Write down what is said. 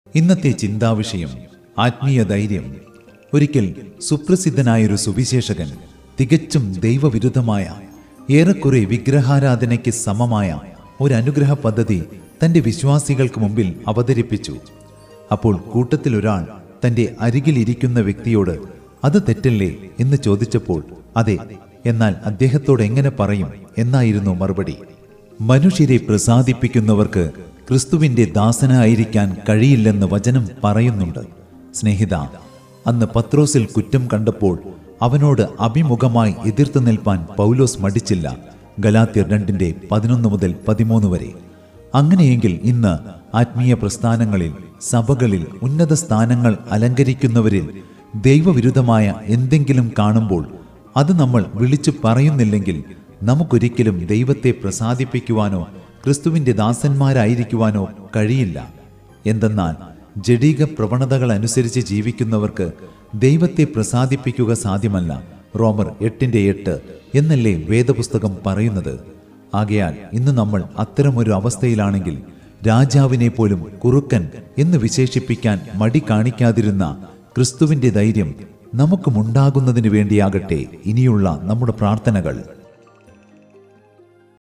ഇന്നത്തെ ചിന്താവിഷയം ആത്മീയ ധൈര്യം. ഒരിക്കൽ സുപ്രസിദ്ധനായൊരു സുവിശേഷകൻ തികച്ചും ദൈവവിരുദ്ധമായ, ഏറെക്കുറെ വിഗ്രഹാരാധനയ്ക്ക് സമമായ ഒരു അനുഗ്രഹ പദ്ധതി തന്റെ വിശ്വാസികൾക്ക് മുമ്പിൽ അവതരിപ്പിച്ചു. അപ്പോൾ കൂട്ടത്തിൽ ഒരാൾ തന്റെ അരികിലിരിക്കുന്ന വ്യക്തിയോട് അത് തെറ്റല്ലേ എന്ന് ചോദിച്ചപ്പോൾ അതെ, എന്നാൽ അദ്ദേഹത്തോട് എങ്ങനെ പറയും എന്നായിരുന്നു മറുപടി. മനുഷ്യരെ പ്രസാദിപ്പിക്കുന്നവർക്ക് ക്രിസ്തുവിന്റെ ദാസനായിരിക്കാൻ കഴിയില്ലെന്ന് വചനം പറയുന്നുണ്ട്. സ്നേഹിത, അന്ന് പത്രോസിൽ കുറ്റം കണ്ടപ്പോൾ അവനോട് അഭിമുഖമായി എതിർത്തു നിൽപ്പാൻ പൗലോസ് മടിച്ചില്ല. ഗലാത്യർ 2:11 മുതൽ 13 വരെ. അങ്ങനെയെങ്കിൽ ഇന്ന് ആത്മീയ പ്രസ്ഥാനങ്ങളിൽ, സഭകളിൽ ഉന്നത സ്ഥാനങ്ങൾ അലങ്കരിക്കുന്നവരിൽ ദൈവവിരുദ്ധമായ എന്തെങ്കിലും കാണുമ്പോൾ അത് നമ്മൾ വിളിച്ചു പറയുന്നില്ലെങ്കിൽ നമുക്കൊരിക്കലും ദൈവത്തെ പ്രസാദിപ്പിക്കുവാനോ ക്രിസ്തുവിന്റെ ദാസന്മാരായിരിക്കുവാനോ കഴിയില്ല. എന്തെന്നാൽ ജഡിക പ്രവണതകൾ അനുസരിച്ച് ജീവിക്കുന്നവർക്ക് ദൈവത്തെ പ്രസാദിപ്പിക്കുക സാധ്യമല്ല. റോമർ 8:8 എന്നല്ലേ വേദപുസ്തകം പറയുന്നത്. ആകയാൽ ഇന്ന് നമ്മൾ അത്തരമൊരു അവസ്ഥയിലാണെങ്കിൽ രാജാവിനെ പോലും കുറുക്കൻ എന്ന് വിശേഷിപ്പിക്കാൻ മടി കാണിക്കാതിരുന്ന ക്രിസ്തുവിന്റെ ധൈര്യം നമുക്കുമുണ്ടാകുന്നതിന് വേണ്ടിയാകട്ടെ ഇനിയുള്ള നമ്മുടെ പ്രാർത്ഥനകൾ.